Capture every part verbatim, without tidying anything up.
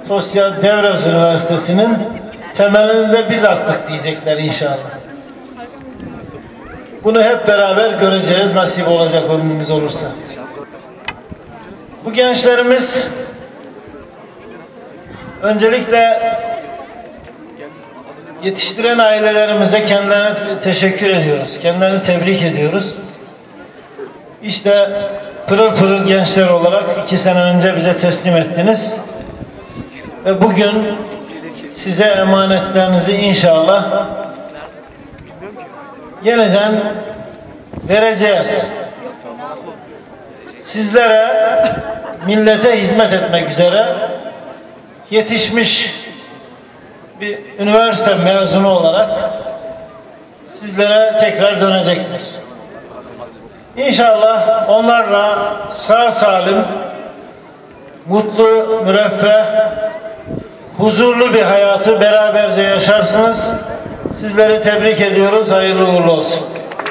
Tosya Devraz Üniversitesi'nin temelini de biz attık diyecekler inşallah. Bunu hep beraber göreceğiz, nasip olacak ömrümüz olursa. Bu gençlerimiz öncelikle yetiştiren ailelerimize kendilerine teşekkür ediyoruz. Kendilerini tebrik ediyoruz. İşte pırıl pırıl gençler olarak iki sene önce bize teslim ettiniz. Ve bugün size emanetlerinizi inşallah yeniden vereceğiz. Sizlere, millete hizmet etmek üzere yetişmiş bir üniversite mezunu olarak sizlere tekrar dönecekler. İnşallah onlarla sağ salim, mutlu, müreffeh, huzurlu bir hayatı beraberce yaşarsınız. Sizleri tebrik ediyoruz. Hayırlı uğurlu olsun.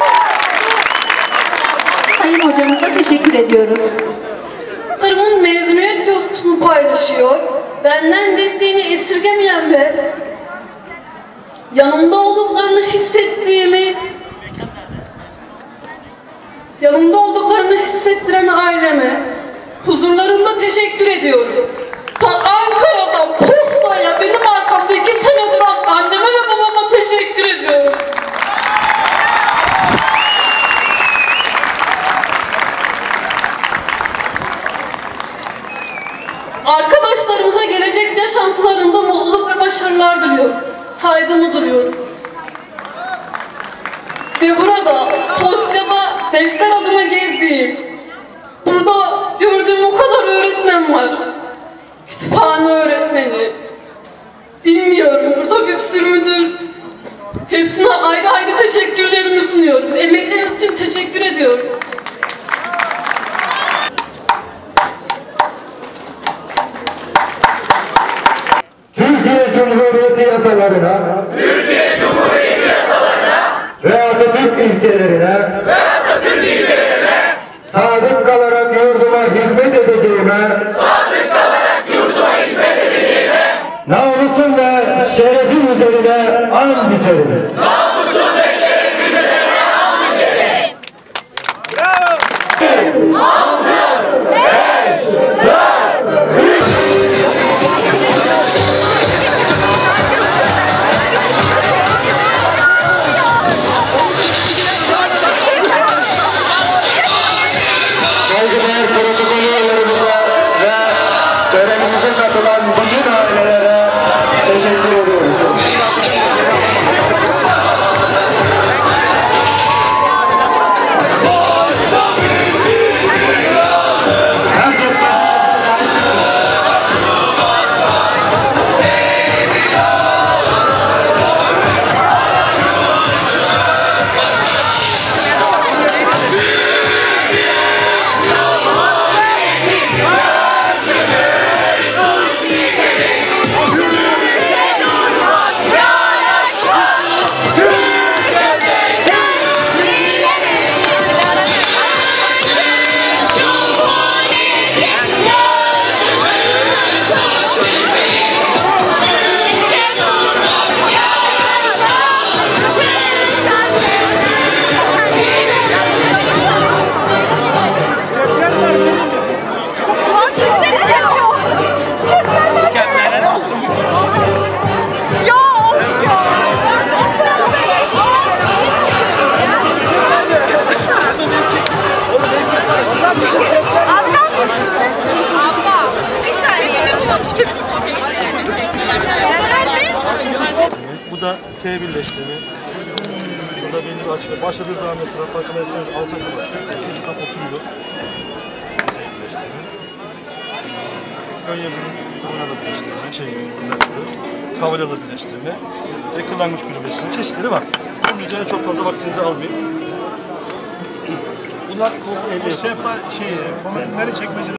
Sayın hocamıza teşekkür ediyoruz. Çocuklarımın mezuniyet coşkusunu paylaşıyor. Benden desteğini esirgemeyen ve yanımda olduklarını hissettiğimi yanımda olduklarını hissettiren aileme huzurlarında teşekkür ediyorum. Ta Ankara'dan Posta'ya benim arkamda iki sene duran anneme ve babama teşekkür ediyorum. Arkadaşlarımıza gelecek yaşantılarında mutluluk ve başarılar diliyorum. Saygımı duyuyorum. Ve burada Tosya'da dersler adına gezdiğim, burada gördüğüm o kadar öğretmen var. Kütüphane öğretmeni, bilmiyorum burada bir sürü müdür. Hepsine ayrı ayrı teşekkürlerimi sunuyorum. Emekleriniz için teşekkür ediyorum. Türkiye Cumhuriyeti yasalarına, Türkiye Cumhuriyeti yasalarına ve Atatürk ilkelerine, ve Atatürk ilkelerine sadık kalarak yurduma hizmet edeceğime, sadık kalarak yurduma hizmet edeceğime, namusum ve şerefim üzerine and içerim. namusum ve şerefim üzerine and içerim. Bravo! Altı, beş, dört, üç. Saygıdeğer protokolörlerimize ve törenimize katılan bütün ailelere teşekkür ediyoruz. Bu da T birleştirme. Burada birinci açıda başladığı zaman mesela farkındaysanız alçakta başlıyor. İkinci kat oturuyor. Yüzey birleştirme. Ön yapının zamanalı birleştirme. Şey, özellikle. Kavalyalı birleştirme. Ve kırlangıç gülü birleştirme. Çeşitleri var. Bunun üzerine çok fazla vaktinizi almayın. Bunlar komple el yapımı. Şey, komutları çekmece